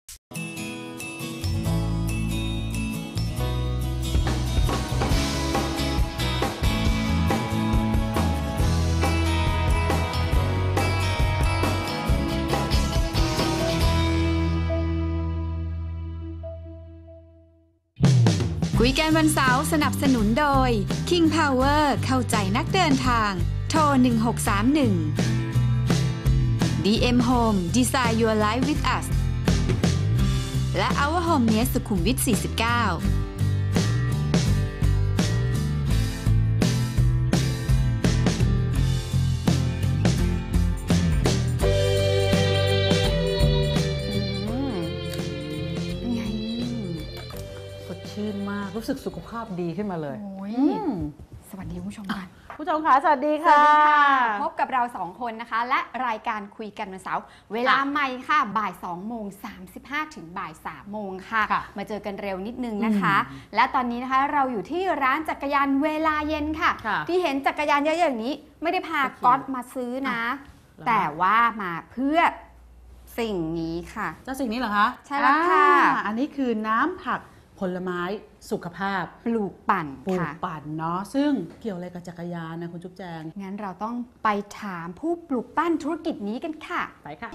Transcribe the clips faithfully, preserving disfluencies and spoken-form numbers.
คุยกันวันเสาร์สนับสนุนโดย King Power เข้าใจนักเดินทางโทรหนึ่งหกสามหนึ่ง ดี เอ็ม Home Design Your Life with Us และ Our Home เนสสุขุมวิทสี่สิบเก้าชื่นมากรู้สึกสุขภาพดีขึ้นมาเลยสวัสดีผู้ชมค่ะผู้ชมค่ะสวัสดีค่ะพบกับเราสองคนนะคะและรายการคุยกันวันเสาร์เวลาใหม่ค่ะบ่ายสองโมงสามสิบห้าถึงบ่ายสามโมงค่ะมาเจอกันเร็วนิดนึงนะคะและตอนนี้นะคะเราอยู่ที่ร้านจักรยานเวลาเย็นค่ะที่เห็นจักรยานเยอะอย่างนี้ไม่ได้พาก๊อตมาซื้อนะแต่ว่ามาเพื่อสิ่งนี้ค่ะเจ้าสิ่งนี้เหรอคะใช่แล้วค่ะอันนี้คือน้ำผักผลไม้สุขภาพปลูกปั่นปลูกปั่นเนาะซึ่งเกี่ยวอะไรกับจักรยานนะคุณจุ๊บแจงงั้นเราต้องไปถามผู้ปลูกปั้นธุรกิจนี้กันค่ะไปค่ะ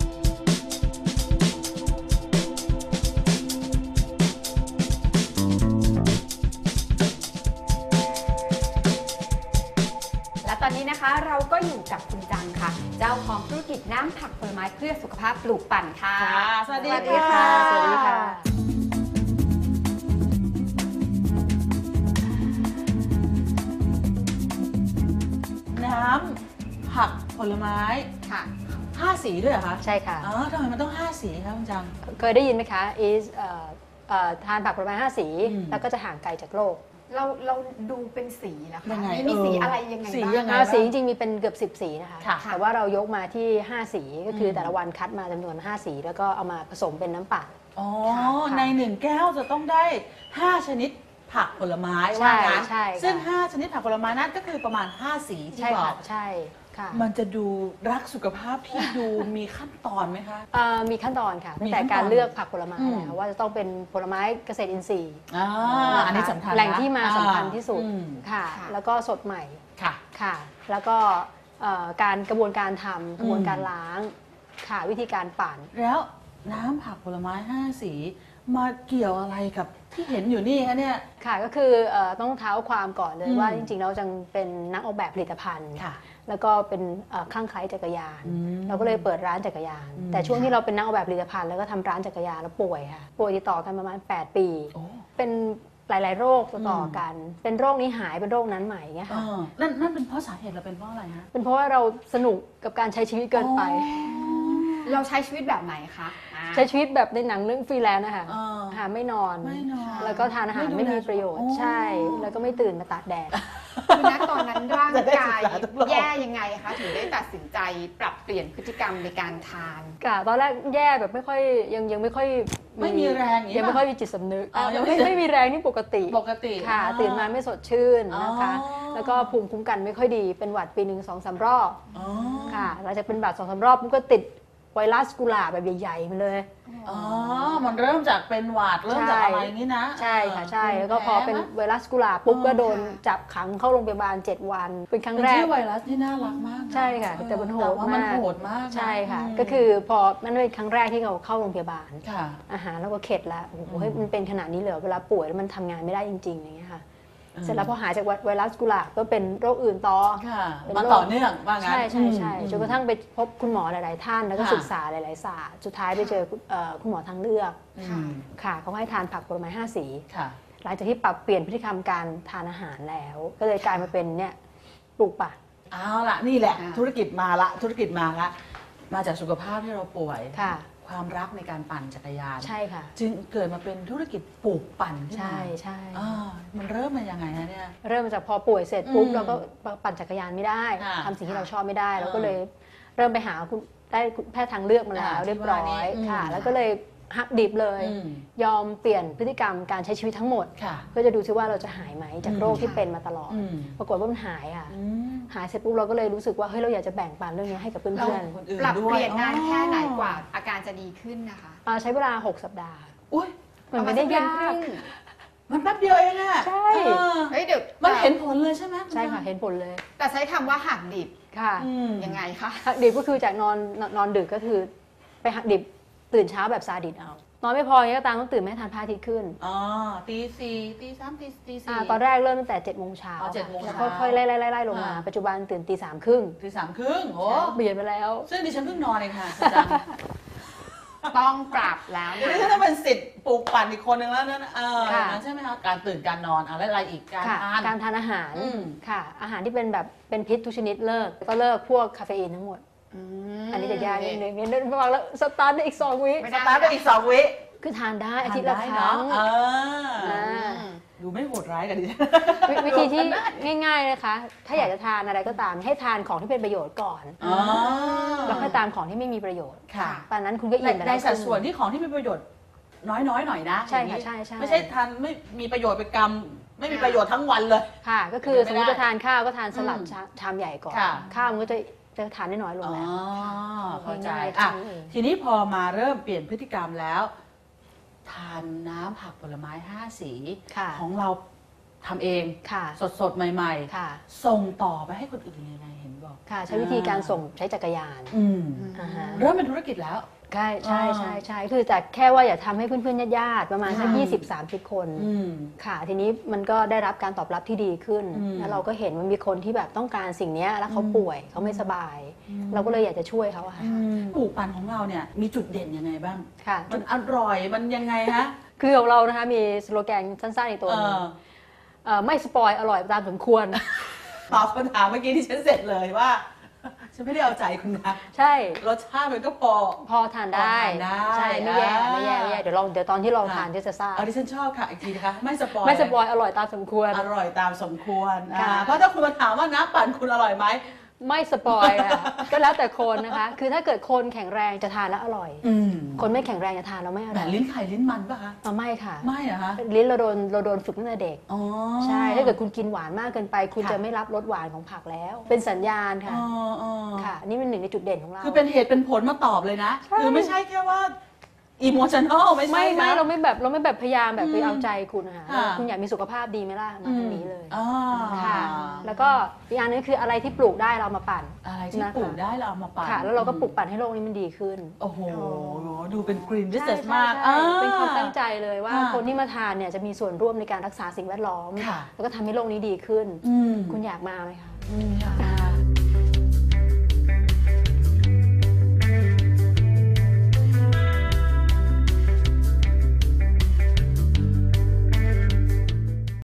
และตอนนี้นะคะเราก็อยู่กับคุณจังค่ะเจ้าของธุรกิจน้ำผักผลไม้เพื่อสุขภาพปลูกปั่นค่ะสวัสดีค่ะสวัสดีค่ะน้ำผักผลไม้ค่ะห้าสีด้วยเหรอคะใช่ค่ะอ๋อทำไมมันต้องห้าสีคะคุณจังเคยได้ยินไหมคะ is ทานผักผลไม้ห้าสีแล้วก็จะห่างไกลจากโรคเราเราดูเป็นสีแล้วค่ะมีสีอะไรยังไงบ้างสีจริงๆมีเป็นเกือบสิบสีนะคะแต่ว่าเรายกมาที่ห้าสีก็คือแต่ละวันคัดมาจำนวนห้าสีแล้วก็เอามาผสมเป็นน้ำปั่นอ๋อในหนึ่งแก้วจะต้องได้ห้าชนิดผักผลไม้ว่างั้นซึ่งห้าชนิดผักผลไม้นั่นก็คือประมาณห้าสีที่บอกใช่ค่ะมันจะดูรักสุขภาพที่ดูมีขั้นตอนไหมคะมีขั้นตอนค่ะตั้งแต่การเลือกผักผลไม้แล้วว่าจะต้องเป็นผลไม้เกษตรอินทรีย์อันนี้สำคัญแหล่งที่มาสำคัญที่สุดค่ะแล้วก็สดใหม่ค่ะค่ะแล้วก็การกระบวนการทำกระบวนการล้างค่ะวิธีการปั่นแล้วน้ำผักผลไม้ห้าสีมาเกี่ยวอะไรกับที่เห็นอยู่นี่คะเนี่ยค่ะก็คือต้องเท้าความก่อนเลยว่าจริงๆเราจังเป็นนักออกแบบผลิตภัณฑ์แล้วก็เป็นคลั่งไคล้จักรยานเราก็เลยเปิดร้านจักรยานแต่ช่วงที่เราเป็นนักออกแบบผลิตภัณฑ์แล้วก็ทำร้านจักรยานแล้วป่วยค่ะป่วยติดต่อกันประมาณแปดปีเป็นหลายๆโรคต่อกันเป็นโรคนี้หายเป็นโรคนั้นใหม่เงี้ยค่ะนั่นนั่นเป็นเพราะสาเหตุเราเป็นเพราะอะไรฮะเป็นเพราะว่าเราสนุกกับการใช้ชีวิตเกินไปเราใช้ชีวิตแบบไหนคะใช้ชีวิตแบบในหนังเรื่องฟรีแลนซ์นะคะหาไม่นอนแล้วก็ทานอาหารไม่มีประโยชน์ใช่แล้วก็ไม่ตื่นมาตากแดดคือณตอนนั้นร่างกายแย่ยังไงคะถึงได้ตัดสินใจปรับเปลี่ยนพฤติกรรมในการทานค่ะตอนแรกแย่แบบไม่ค่อยยังยังไม่ค่อยไม่มีแรงยังไม่ค่อยมีจิตสำนึกไม่ไม่มีแรงนี่ปกติปกติค่ะตื่นมาไม่สดชื่นนะคะแล้วก็ภูมิคุ้มกันไม่ค่อยดีเป็นหวัดปีหนึ่งสองสามรอบค่ะหลังจากเป็นหวัดสองสามรอบมันก็ติดไวรัสกุหลาบแบบใหญ่ๆมาเลยอ๋อมันเริ่มจากเป็นหวัดเริ่มจากอะไรนี่นะใช่ค่ะใช่แล้วก็พอเป็นไวรัสกุหลาบปุ๊บก็โดนจับขังเข้าโรงพยาบาลเจ็ดวันเป็นครั้งแรกชื่อไวรัสที่น่ารักมากใช่ค่ะแต่มันโหดมากโหดมากใช่ค่ะก็คือพอมันเป็นครั้งแรกที่เราเข้าโรงพยาบาลอาหารแล้วก็เข็ดแล้วโอ้โหมันเป็นขนาดนี้เลยเวลาป่วยแล้วมันทำงานไม่ได้จริงๆอย่างเงี้ยค่ะเสร็จแล้วพอหายจากไวรัสกุหลาบก็เป็นโรคอื่นต่อมาต่อเนื่องว่างั้นใช่ใช่ใช่จนกระทั่งไปพบคุณหมอหลายๆท่านแล้วก็ศึกษาหลายๆศาสตร์สุดท้ายไปเจอคุณหมอทางเลือกค่ะเขาให้ทานผักผลไม้ห้าสีหลังจากที่ปรับเปลี่ยนพฤติกรรมการทานอาหารแล้วก็เลยกลายมาเป็นเนี่ยปลูกป่าเอาละนี่แหละธุรกิจมาละธุรกิจมาละมาจากสุขภาพที่เราป่วยความรักในการปั่นจักรยานใช่ค่ะจึงเกิดมาเป็นธุรกิจปลูกปั่นใช่ใช่มันเริ่มมายังไงฮะเนี่ยเริ่มจากพอป่วยเสร็จปุ๊บเราก็ปั่นจักรยานไม่ได้ทำสิ่งที่เราชอบไม่ได้เราก็เลยเริ่มไปหาคุณได้แพทย์ทางเลือกมาแล้วเรียบร้อยค่ะแล้วก็เลยหักดิบเลยยอมเปลี่ยนพฤติกรรมการใช้ชีวิตทั้งหมดเพื่อจะดูซิว่าเราจะหายไหมจากโรคที่เป็นมาตลอดปรากฏว่ามันหายอ่ะหายเสร็จปุ๊บเราก็เลยรู้สึกว่าเฮ้ยเราอยากจะแบ่งปันเรื่องนี้ให้กับเพื่อนคนอื่นปรับด้วเปลี่ยนนานอ๋อแค่ไหนกว่าอาการจะดีขึ้นนะคะๆอ่าใช้เวลาหกสัปดาห์อุ้ยมันไม่ได้ยากมันแป๊บเดียวเองอะใช่เออเฮ้ยเดี๋ยวมันเห็นผลเลยใช่ไหมใช่ค่ะเห็นผลเลยแต่ใช้คำว่าหักดิบค่ะอืมยังไงคะหักดิบก็คือจากนอนนอนดึกก็คือไปหักดิบตื่นเช้าแบบซาดิสเอานอนไม่พออย่างนี้ก็ตามต้องตื่นไม่ทันพระอาทิตย์ขึ้นอ๋อตีสี่ตีสามตีตีอ่าสี่ตอนแรกเริ่มตั้งแต่เจ็ดโมงเช้าอ๋อเจ็ดโมงแล้วเช้าค่อยๆไล่ไล่ไล่ไล่ลงมาอ่าปัจจุบันตื่นตีสามครึ่งตีสามครึ่งโอ้เปลี่ยนไปแล้วซึ่งดิฉันเพิ่งนอนเองค่ะอาจารย์ต้องปรับแล้วเดี๋ยวนะดิฉันต้องเป็นสิทธิ์ปลูกปั่นอีกคนหนึ่งแล้วนะเออค่ะใช่ไหมคะการตื่นการนอนอะไรอะไรอีกการค่ะทานการทานอาหารอืมค่ะ อาหารที่เป็นแบบเป็นพิษทุกชนิดเลิกก็เลิกพวกคาเฟอีนทั้งหมดมอันนี้จะยากนิดนึงเนี่ยนึกฟังแล้วสตาร์ทได้อีกสองวิไม่สได้ตาร์ทไปอีกสองวิคือทานได้อาทิตย์ละทนคได้รั้งเนาะเอออ่าดูไม่โหดร้ายกันดิฉันวิวิธีที่ง่ายๆนะคะ ถ้าอยากจะทานอะไรก็ตามให้ทานของที่เป็นประโยชน์ก่อนอ๋อแล้วค่อยตามของที่ไม่มีประโยชน์ค่ะตอนนั้นคุณก็ในอิ่มไปในแล้วสัดส่วนที่ของที่มีประโยชน์น้อยๆหน่อยนะใช่อย่างค่ะนี้ใช่ใช่ไม่ใช่ทานไม่มีประโยชน์ไปกรรมไม่มีประโยชน์ทั้งวันเลยค่ะ ก็คือไม่ได้สมมติจะทานข้าวก็ทานสลัดอืมชาชามใหญ่ก่อนค่ะข้าวมันก็จะจะทานได้น้อยลงอ๋อแล้วเข้าใจง่ายๆอ่ะเท่านั้นเองทีนี้พอมาเริ่มเปลี่ยนพฤติกรรมแล้ว ทานน้ำผักผลไม้ห้าสีค่ะของเราทำเองค่ะสดๆ ใหม่ค่ะๆ ส่งต่อไปให้คนอื่นยังไงเห็นบอกค่ะ ใช้วิธีการส่งใช้จักรยานอืมอ่าฮะเริ่มเป็นธุรกิจแล้วใช่ใช่อ่าใช่ใช่คือจากแค่ว่าอย่าทำให้เพื่อนๆญาติๆประมาณสักค่ะยี่สิบสามสิบคนอืมค่ะทีนี้มันก็ได้รับการตอบรับที่ดีขึ้นอืมแล้วเราก็เห็นมันมีคนที่แบบต้องการสิ่งเนี้ยแล้วเขาป่วยเขาไม่สบาย เราก็เลยอยากจะช่วยเขาอะค่ะปลูกปั่นของเราเนี่ยมีจุดเด่นยังไงบ้างค่ะมันอร่อยมันยังไงฮะคือของเรานะคะมีสโลแกนสั้นๆอีกตัวหนึงเออเอ่อไม่สปอยอร่อยตามสมควรตอบคำถามเมื่อกี้ที่ฉันเสร็จเลยว่า ฉันไม่ได้เอาใจคุณนะใช่รสชาติมันก็พอพอทานได้พอทานได้ใช่ไม่แย่อ่าไม่แย่ไม่แย่เดี๋ยวลองเดี๋ยวตอนที่ลองทานที่จะทราบเอาที่ฉันชอบค่ะอีกทีนะคะไม่สปอยไม่สปอยอร่อยตามสมควรอร่อยตามสมควรค่ะอ่าเพราะถ้าคุณมาถามว่าน้ำปั่นคุณอร่อยไหมไม่สปอยอะ ก็แล้วแต่คนนะคะ คือถ้าเกิดคนแข็งแรงจะทานแล้วอร่อยอืมคนไม่แข็งแรงจะทานแล้วไม่อแต่ร่อยลิ้นไข่ลิ้นมันป่ะคะอ๋อไม่ค่ะไม่เหรอคะลิ้นเราโดนเราโดนฝึกตั้งแต่เด็กอ๋อใช่ ถ้าเกิดคุณกินหวานมากเกินไป คุณค่ะจะไม่รับรสหวานของผักแล้ว เป็นสัญญาณค่ะอ๋ออ๋อค่ะ นี่เป็นหนึ่งในจุดเด่นของเราคือเป็นเหตุเป็นผลมาตอบเลยนะใช่คือไม่ใช่แค่ว่าอิโมชันอลไม่ใช่ไม่ไม่นะเราไม่แบบเราไม่แบบพยายามแบบไปอืมเอาใจคุณนะคะค่ะคุณอยากมีสุขภาพดีไหมล่ะ มาทางนี้เลยอ่าค่ะ แล้วก็อีกอันนึงคืออะไรที่ปลูกได้เรามาปั่นอะไรที่นะคะปลูกได้เราเอามาปั่นค่ะ แล้วเราก็ปลูกปั่นให้โลกนี้มันดีขึ้นโอ้โห ดูเป็นกรีนบิสใช่เนสใช่มากใช่เป็นความตั้งใจเลยว่าค่ะคนที่มาทานเนี่ยจะมีส่วนร่วมในการรักษาสิ่งแวดล้อมค่ะแล้วก็ทำให้โลกนี้ดีขึ้นอืมคุณอยากมาไหมคะอืมค่ะ